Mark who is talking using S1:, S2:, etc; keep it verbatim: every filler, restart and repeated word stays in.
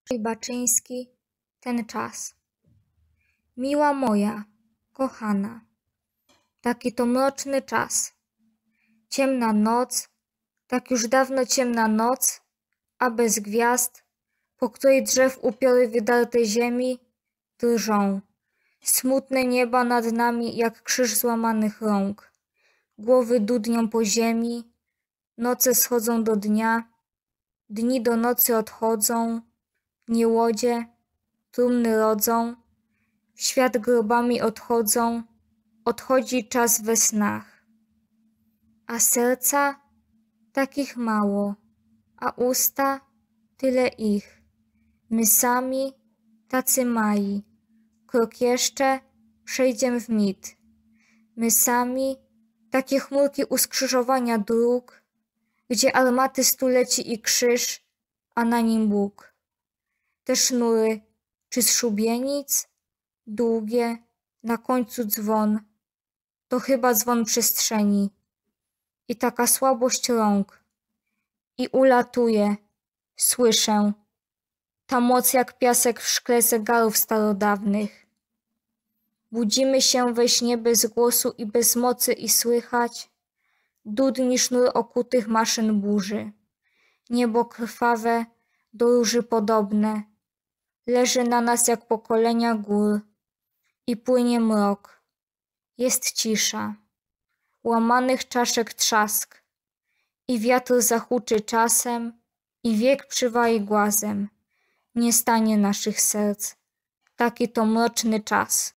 S1: Baczyński, ten czas. Miła moja, kochana, taki to mroczny czas. Ciemna noc, tak już dawno ciemna noc, a bez gwiazd, po której drzew upiory wydarte ziemi drżą. Smutne nieba nad nami jak krzyż złamanych rąk. Głowy dudnią po ziemi, noce schodzą do dnia, dni do nocy odchodzą, niełodzie, trumny rodzą, w świat grobami odchodzą, odchodzi czas we snach. A serca takich mało, a usta tyle ich. My sami tacy mali, krok jeszcze przejdziem w mit. My sami takie chmurki u skrzyżowania dróg, gdzie armaty stuleci i krzyż, a na nim Bóg. Te sznury, czy z szubienic, długie, na końcu dzwon, to chyba dzwon przestrzeni. I taka słabość rąk. I ulatuje, słyszę, ta moc jak piasek w szkle zegarów starodawnych. Budzimy się we śnie bez głosu i bez mocy i słychać dudni sznur okutych maszyn burzy. Niebo krwawe, do róży podobne, leży na nas jak pokolenia gór i płynie mrok. Jest cisza, łamanych czaszek trzask i wiatr zahuczy czasem i wiek przywali głazem. Nie stanie naszych serc, taki to mroczny czas.